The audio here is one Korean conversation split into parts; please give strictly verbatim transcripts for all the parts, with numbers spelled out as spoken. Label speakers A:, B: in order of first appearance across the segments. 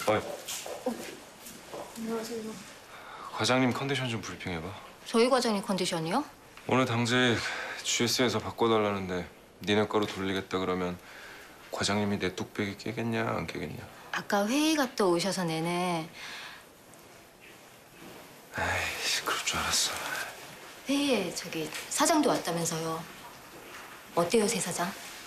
A: 어이.
B: 어, 안녕하세요.
A: 과장님 컨디션 좀 브리핑해봐.
B: 저희 과장님 컨디션이요?
A: 오늘 당직 지에스에서 바꿔달라는데 니네 거로 돌리겠다 그러면 과장님이 내 뚝배기 깨겠냐 안 깨겠냐?
B: 아까 회의 갔다 오셔서 내내
A: 에이씨 그럴 줄 알았어.
B: 회의에 저기 사장도 왔다면서요. 어때요, 새 사장?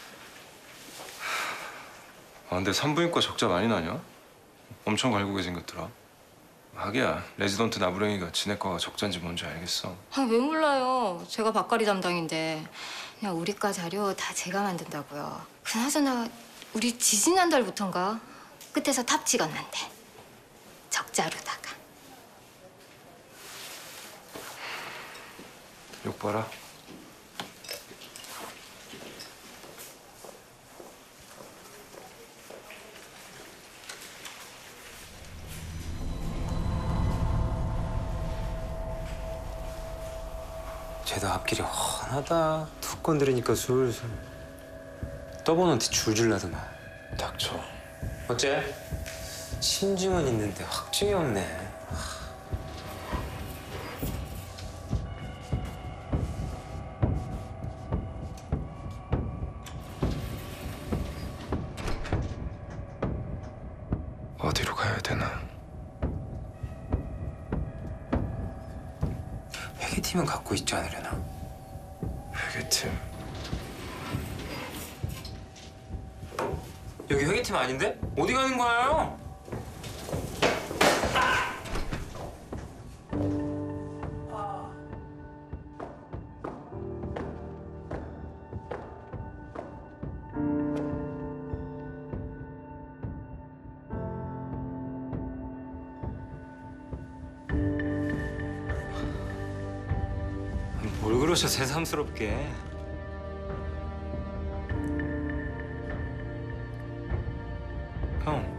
A: 아 근데 산부인과 적자 많이 나냐? 엄청 갈구게 생겼더라. 하기야 레지던트 나부랭이가 지네 거가 적자인지 뭔지 알겠어.
B: 아, 왜 몰라요. 제가 밥가리 담당인데 그냥 우리 과 자료 다 제가 만든다고요. 그나저나 우리 지지난달부턴가 끝에서 탑 찍었는데 적자로다가.
A: 욕 봐라.
C: 쟤도 앞길이 훤하다. 툭 건드리니까 술술. 떠보는 티 줄줄 나더만.
A: 닥쳐.
C: 어째? 심증은 있는데 확증이 없네.
A: 어디로 가야 되나?
C: 회계팀은 갖고 있지 않으려나?
A: 회계팀.
C: 여기 회계팀 아닌데? 어디 가는 거예요? 뭘 그러셔 새삼스럽게. 형.